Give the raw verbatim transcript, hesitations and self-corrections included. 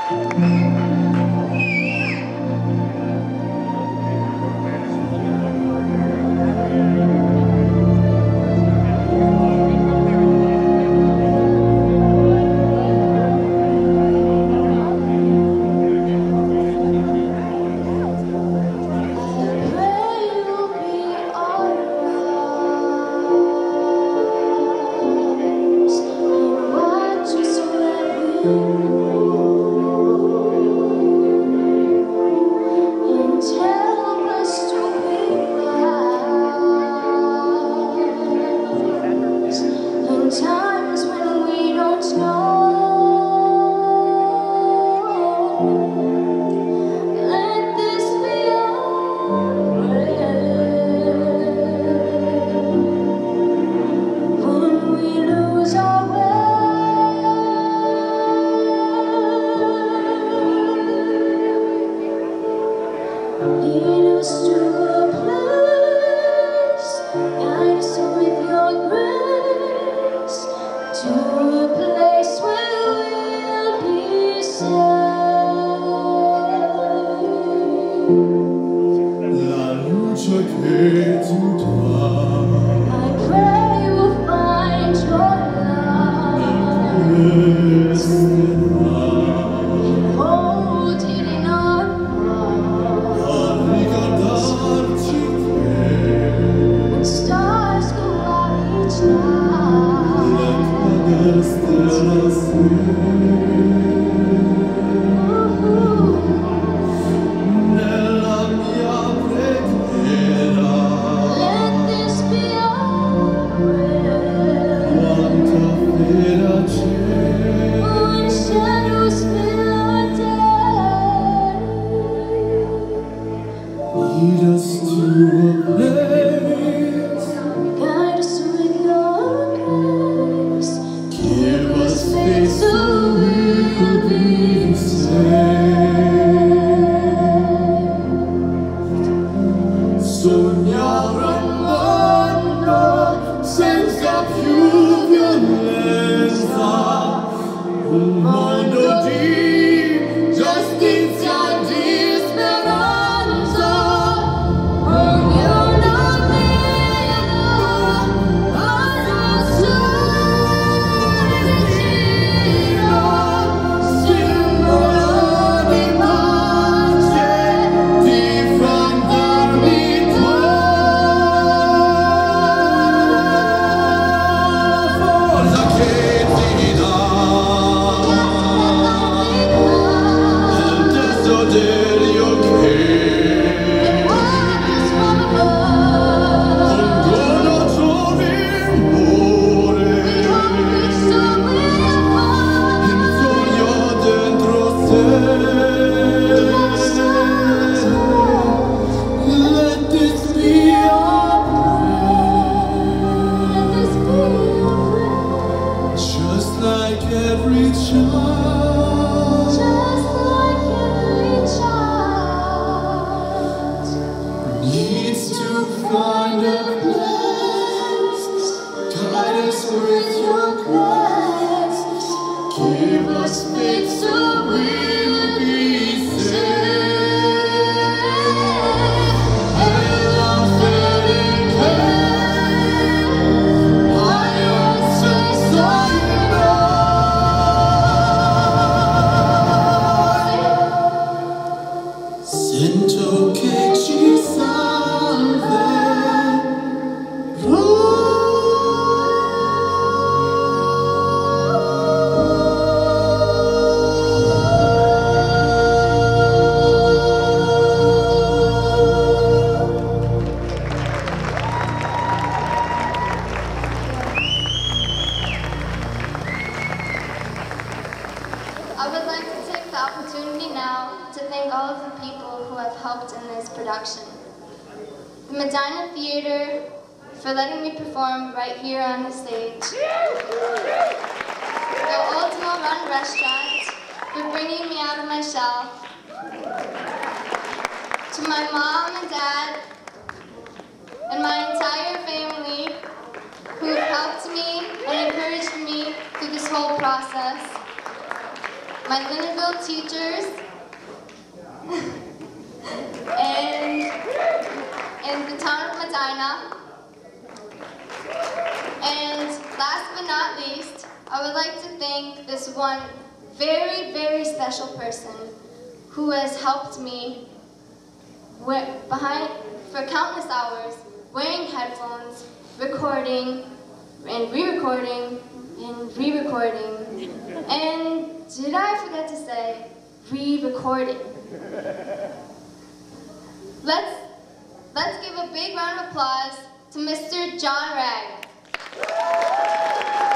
production. The Medina Theatre for letting me perform right here on the stage. The Old Mill Run Restaurant for bringing me out of my shell. To my mom and dad and my entire family who have helped me and encouraged me through this whole process. my Linneville teachers, and in the town of Medina. And last but not least, I would like to thank this one very, very special person who has helped me behind for countless hours, wearing headphones, recording, and re-recording, and re-recording, and did I forget to say, re-recording. Let's, let's give a big round of applause to Mister John Ragg.